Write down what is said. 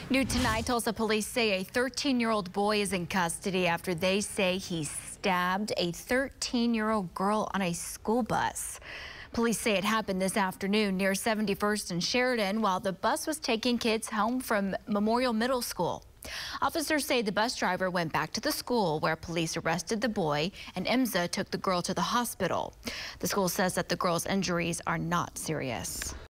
New tonight, Tulsa police say a 13-year-old boy is in custody after they say he stabbed a 13-year-old girl on a school bus. Police say it happened this afternoon near 71st and Sheridan while the bus was taking kids home from Memorial Middle School. Officers say the bus driver went back to the school where police arrested the boy and IMSA took the girl to the hospital. The school says that the girl's injuries are not serious.